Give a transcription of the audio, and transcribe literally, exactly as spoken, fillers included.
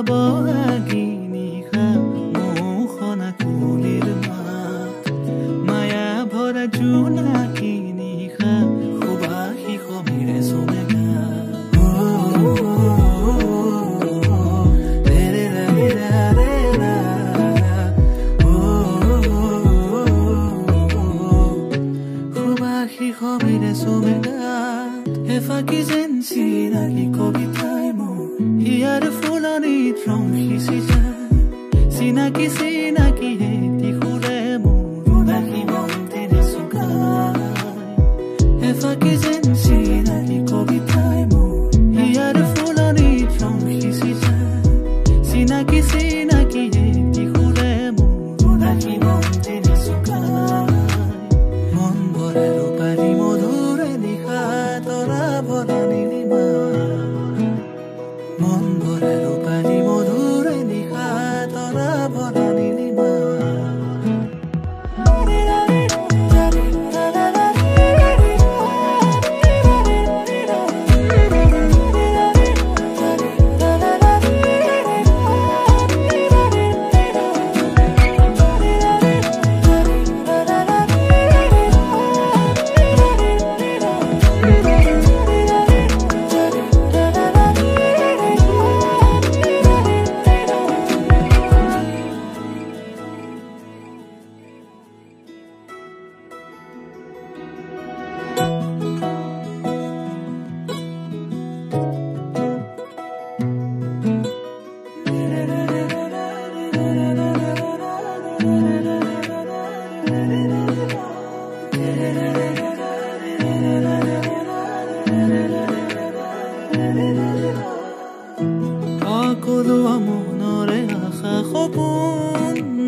বহাগী নিশা মৌসনা কুলিৰ মাত মায়া ভৰা জোনাকী নিশা সুবাসী সমীৰে চুমেগা সুবাসী সমীৰে চুমেগা এফাকি যেন চিনাকি কবিতাই মোৰ হিয়াৰ ফুলনিত ৰং সিঁচি যায় চিনাকি চিনাকি হেতি সুৰে মোৰ উদাসী মন্দিৰে চুকায় এফাকি যেন চিনাকি কবিতাই মোৰ হিয়াৰ ফুলনিত ৰং সিঁচি যায় চিনাকি চিনাকি হেতি সুৰে মোৰ উদাসী মন্দিৰে চুকায় মন ভৰে ৰূপালী মধুৰে নিশা তৰা ভৰা নীলিমা মন ভৰে ৰূপালী মধুৰে নিশা তৰা ভৰা নীলিমা সকলো মনৰে আশা সপোন